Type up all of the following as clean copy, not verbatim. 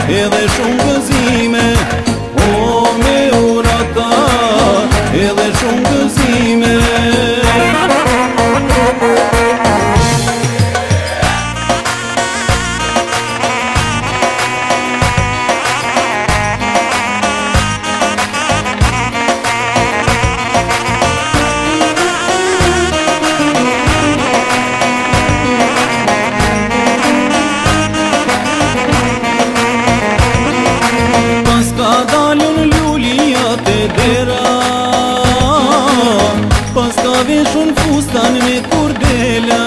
edhe shumë gëzime. O me urata edhe shumë gëzime. Pas ka veshun fustan me kurdela,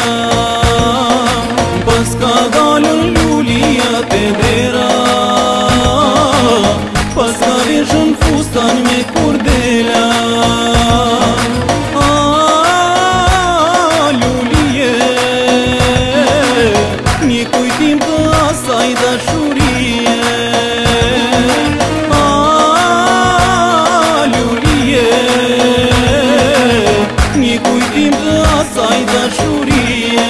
pas ka dalën lulijat e dera, pas ka veshun fustan me kurdela. Lulije, një kujtim të asaj dashurie. Një kujtim të asaj dashurie.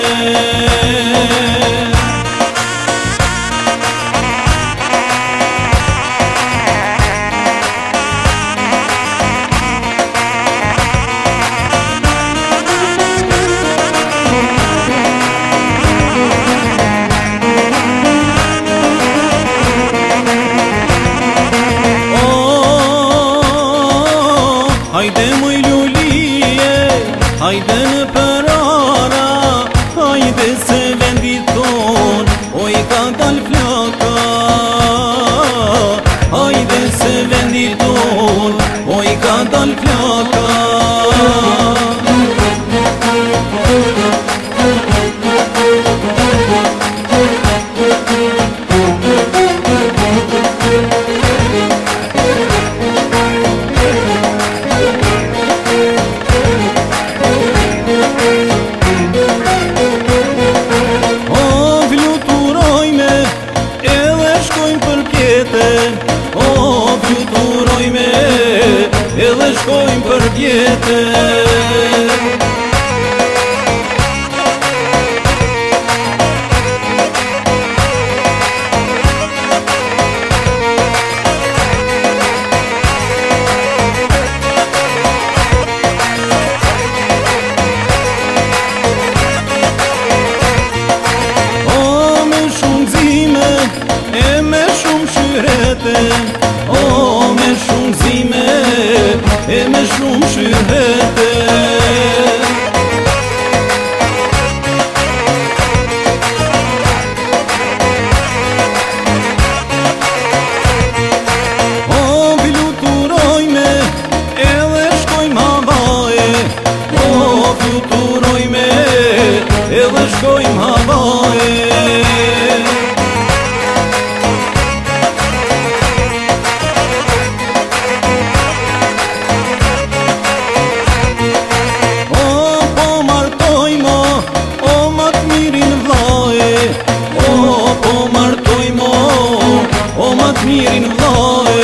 Hajde mëj lulije, hajde në përara, hajde se vendit ton, oj ka dal flaka. Hajde se vendit ton, oj ka dal flaka. O fluturojme edhe shkojmë për vjetë. O me shumë zime e me shumë shyrete, o me shumë zime e me shumë shyrete. O fluturojme edhe shkojmë havaje, o fluturojme edhe shkojmë havaje. Mirin vllaje.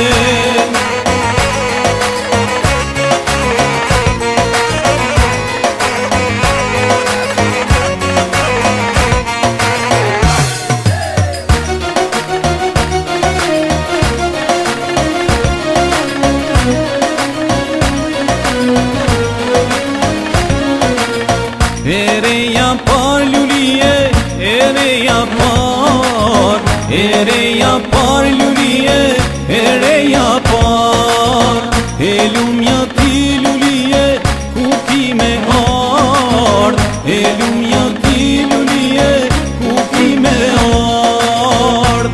Ereja par lulije, ereja par, ereja par lulije, ereja par. E lumja ti lulije, ku ki me ard, e lumja ti lulije, ku ki me ard.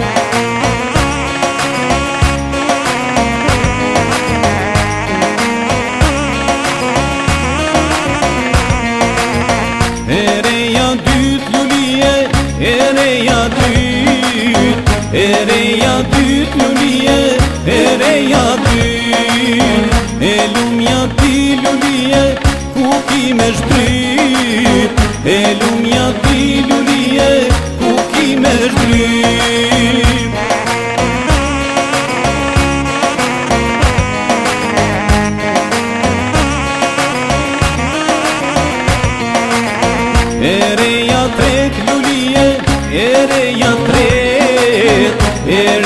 Ereja dyt lulije, ereja dyt, ereja dyt lulije, ereja dyt. E lumja ti lulije, ku ki me shtryt, e lumja ti lulije, ku ki me shtryt. Ereja tret lulije, ereja tret,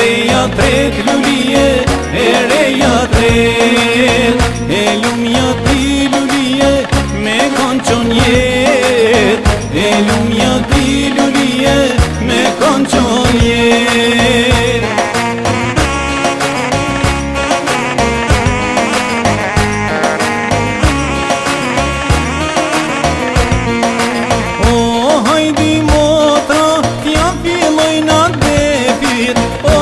E lumja ti lulie me kanë qon jet. E lumja ti lulie me kanë qon jet. O hajdi motra t'ja fillojna defit. O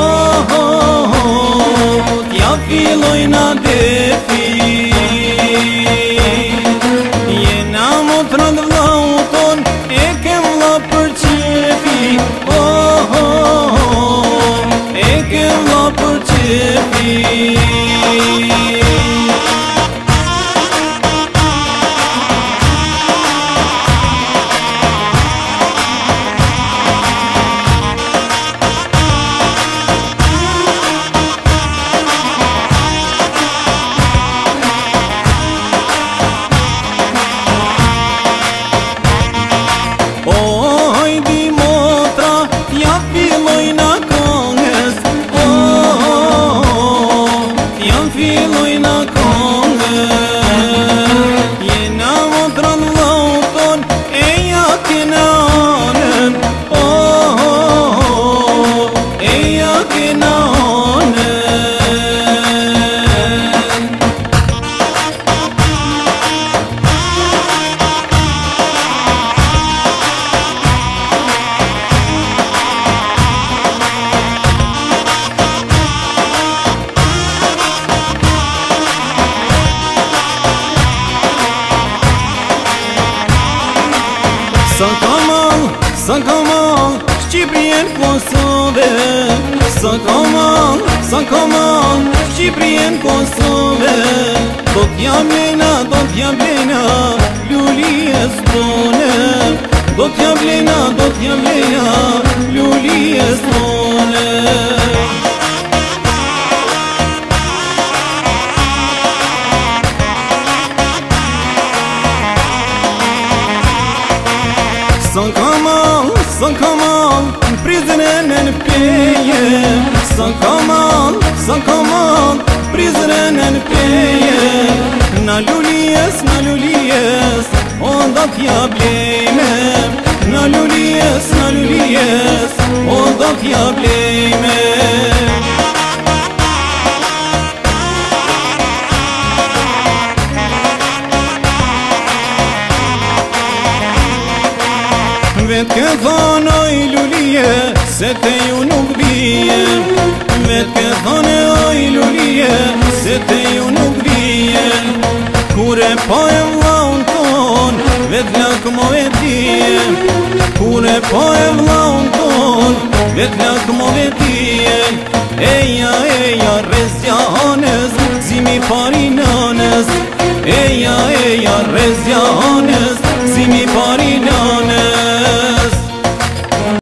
t'ja fillojna defit. Jena motra d'vlauton e kem vlla për qefi. E kem vlla për qefi. Sa kamal, Shqiprien Kosove. Sa kamal, Shqiprien Kosove. Do t'ja blejna lulijes tone. Do t'ja blejna lulijes tone. Sa kamal, prizën e në peje. Sa kamal, prizën e në peje. Na lulijes, o da t'ja blejme. Na lulijes, o da t'ja blejme. Vet ke thonë oj lulie, se te ju nuk bije. Vet ke thonë oj lulie, se te ju nuk bije. Kure po e vllaun ton, vet lak mo e tije. Kure po e vllaun ton, vet lak mo e tije. Eja, rezja hanez, zimi pari nanez. Eja, rezja hanez, zimi pari